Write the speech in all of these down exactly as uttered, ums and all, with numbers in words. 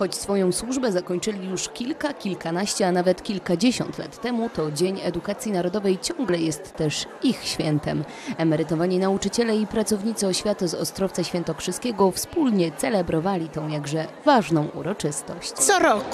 Choć swoją służbę zakończyli już kilka, kilkanaście, a nawet kilkadziesiąt lat temu, to Dzień Edukacji Narodowej ciągle jest też ich świętem. Emerytowani nauczyciele i pracownicy oświaty z Ostrowca Świętokrzyskiego wspólnie celebrowali tą jakże ważną uroczystość. Co roku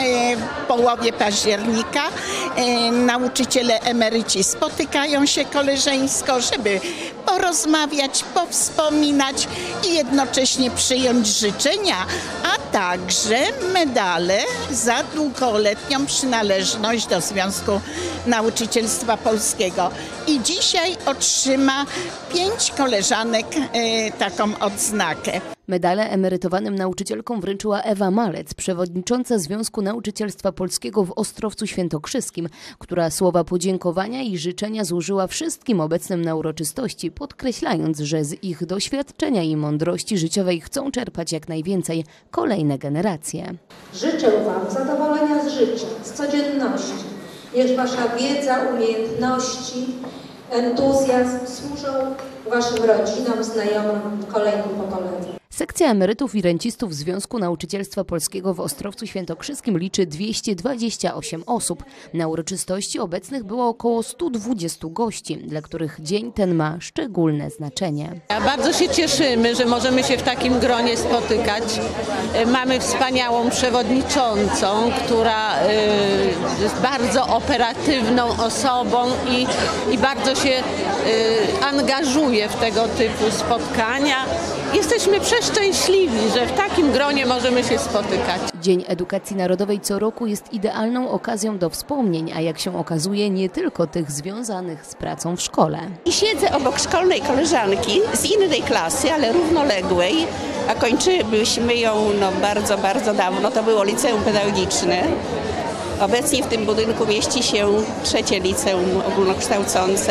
w połowie października nauczyciele emeryci spotykają się koleżeńsko, żeby porozmawiać, powspominać i jednocześnie przyjąć życzenia, a także medale za długoletnią przynależność do Związku Nauczycielstwa Polskiego. I dzisiaj otrzyma pięć koleżanek e, taką odznakę. Medale emerytowanym nauczycielkom wręczyła Ewa Malec, przewodnicząca Związku Nauczycielstwa Polskiego w Ostrowcu Świętokrzyskim, która słowa podziękowania i życzenia złożyła wszystkim obecnym na uroczystości, podkreślając, że z ich doświadczenia i mądrości życiowej chcą czerpać jak najwięcej kolejne generacje. Życzę Wam zadowolenia z życia, z codzienności. Niech Wasza wiedza, umiejętności, entuzjazm służą Waszym rodzinom, znajomym, kolejnym pokoleniom. Sekcja emerytów i rencistów Związku Nauczycielstwa Polskiego w Ostrowcu Świętokrzyskim liczy dwieście dwadzieścia osiem osób. Na uroczystości obecnych było około stu dwudziestu gości, dla których dzień ten ma szczególne znaczenie. Bardzo się cieszymy, że możemy się w takim gronie spotykać. Mamy wspaniałą przewodniczącą, która jest bardzo operatywną osobą i, i bardzo się angażuje w tego typu spotkania. Jesteśmy przeszczęśliwi, że w takim gronie możemy się spotykać. Dzień Edukacji Narodowej co roku jest idealną okazją do wspomnień, a jak się okazuje, nie tylko tych związanych z pracą w szkole. I siedzę obok szkolnej koleżanki z innej klasy, ale równoległej, a kończyliśmy ją no, bardzo, bardzo dawno. To było liceum pedagogiczne. Obecnie w tym budynku mieści się trzecie liceum ogólnokształcące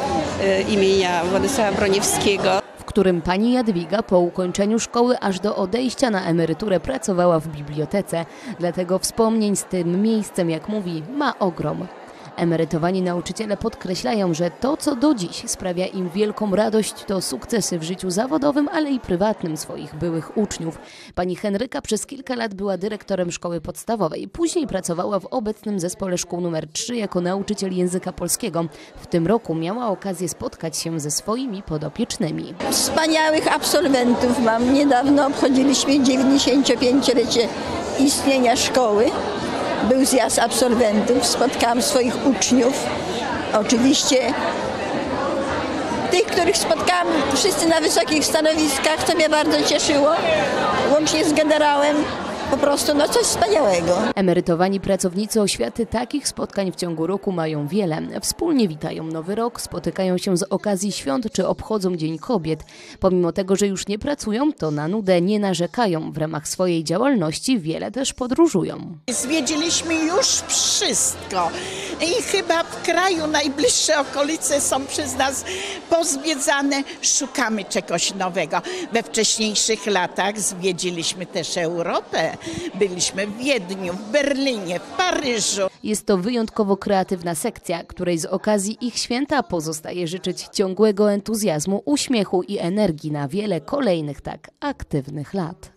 imienia Władysława Broniewskiego, w którym pani Jadwiga po ukończeniu szkoły aż do odejścia na emeryturę pracowała w bibliotece. Dlatego wspomnień z tym miejscem, jak mówi, ma ogrom. Emerytowani nauczyciele podkreślają, że to, co do dziś sprawia im wielką radość, to sukcesy w życiu zawodowym, ale i prywatnym swoich byłych uczniów. Pani Henryka przez kilka lat była dyrektorem szkoły podstawowej. Później pracowała w obecnym zespole szkół numer trzy jako nauczyciel języka polskiego. W tym roku miała okazję spotkać się ze swoimi podopiecznymi. Wspaniałych absolwentów mam. Niedawno obchodziliśmy dziewięćdziesięciopięciolecie istnienia szkoły. Był zjazd absolwentów, spotkałam swoich uczniów, oczywiście tych, których spotkałam wszyscy na wysokich stanowiskach, co mnie bardzo cieszyło, łącznie z generałem. Po prostu no coś wspaniałego. Emerytowani pracownicy oświaty takich spotkań w ciągu roku mają wiele. Wspólnie witają Nowy Rok, spotykają się z okazji świąt czy obchodzą Dzień Kobiet. Pomimo tego, że już nie pracują, to na nudę nie narzekają. W ramach swojej działalności wiele też podróżują. Zwiedziliśmy już wszystko i chyba w kraju najbliższe okolice są przez nas pozwiedzane. Szukamy czegoś nowego. We wcześniejszych latach zwiedziliśmy też Europę. Byliśmy w Wiedniu, w Berlinie, w Paryżu. Jest to wyjątkowo kreatywna sekcja, której z okazji ich święta pozostaje życzyć ciągłego entuzjazmu, uśmiechu i energii na wiele kolejnych tak aktywnych lat.